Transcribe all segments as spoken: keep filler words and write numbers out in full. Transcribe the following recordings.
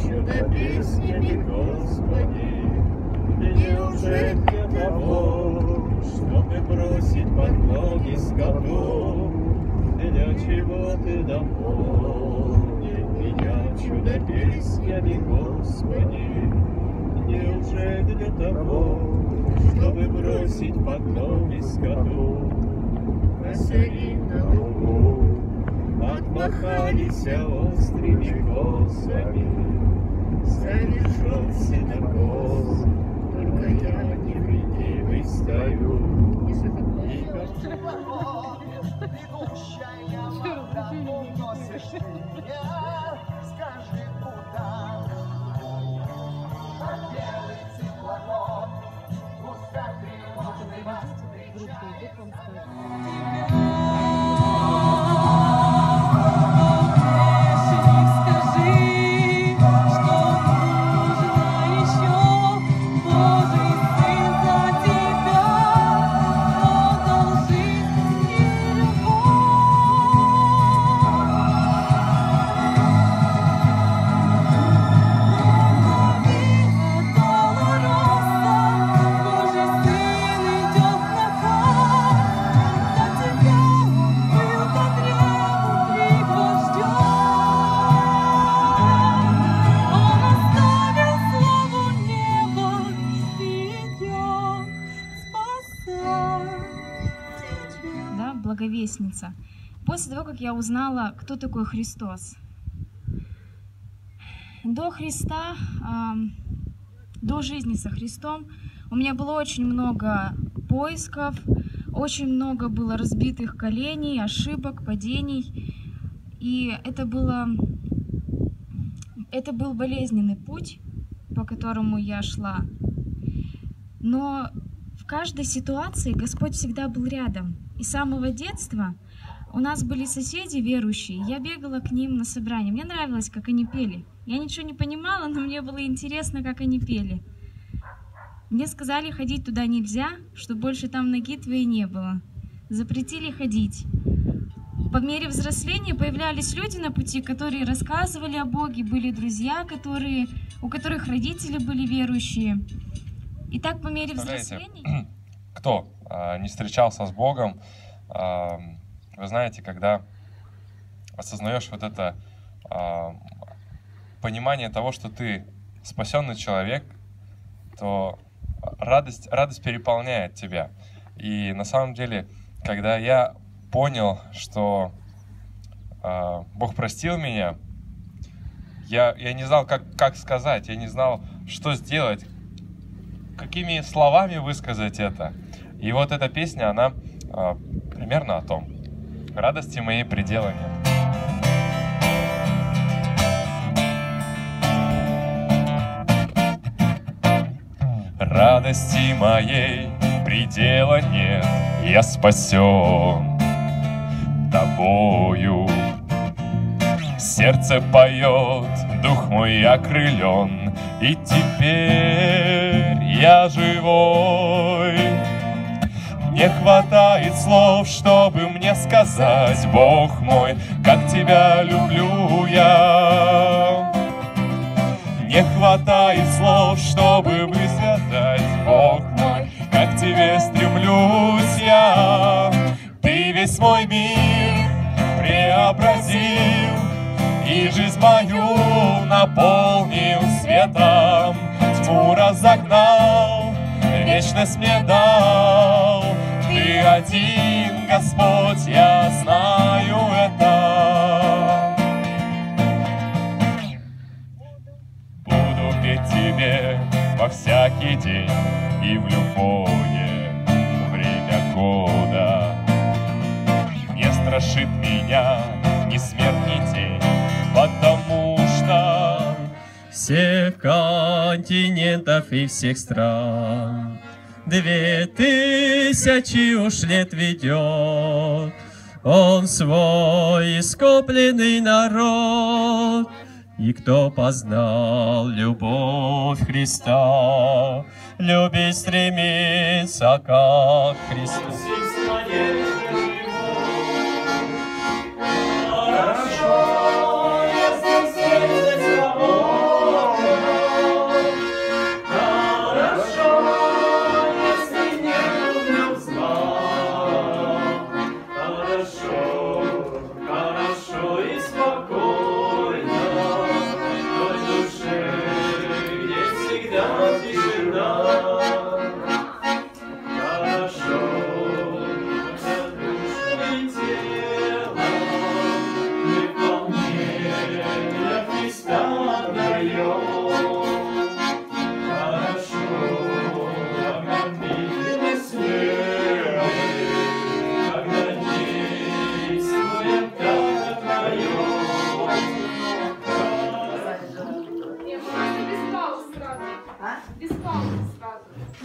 чудо песнями, Господи. Неужели для того, чтобы бросить под ноги скоту, для чего ты дополнил меня чудо песнями, Господи? Неужели для того, чтобы бросить под ноги скоту? Косари на лугу отмахались острыми косами, совершился накос, только я невредимый стою. И как скажи, куда белый циклон, густо тревожный вас встречает. Благовестница. После того, как я узнала, кто такой Христос. До Христа, до жизни со Христом у меня было очень много поисков, очень много было разбитых коленей, ошибок, падений. И это было, это был болезненный путь, по которому я шла. Но в каждой ситуации Господь всегда был рядом. И с самого детства у нас были соседи верующие, я бегала к ним на собрания. Мне нравилось, как они пели. Я ничего не понимала, но мне было интересно, как они пели. Мне сказали, ходить туда нельзя, чтобы больше там ноги твоей не было. Запретили ходить. По мере взросления появлялись люди на пути, которые рассказывали о Боге, были друзья, которые, у которых родители были верующие. И так по мере взросления... Кто а, не встречался с Богом, а, вы знаете, когда осознаешь вот это а, понимание того, что ты спасенный человек, то радость, радость переполняет тебя. И на самом деле, когда я понял, что а, Бог простил меня, я, я не знал, как, как сказать, я не знал, что сделать, какими словами высказать это. И вот эта песня, она а, примерно о том. Радости моей предела нет. Радости моей предела нет, я спасен тобою. Сердце поет, дух мой окрылен, и теперь я живой. Не хватает слов, чтобы мне сказать, Бог мой, как тебя люблю я. Не хватает слов, чтобы высказать, Бог мой, как к тебе стремлюсь я. Ты весь мой мир преобразил, и жизнь мою наполнил светом. Тьму разогнал, вечность мне дал. Ты один, Господь, я знаю это. Буду петь Тебе во всякий день и в любое время года. Не страшит меня ни смерть, ни тень, потому что всех континентов и всех стран две тысячи уж лет ведет Он свой искупленный народ. И кто познал любовь Христа, любить стремится, как Христос. Хорошо, если сердце свободно,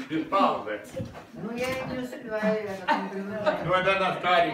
без паузы. Ну, я и не успеваю, я как не привыкаю. Ну, это на старенький.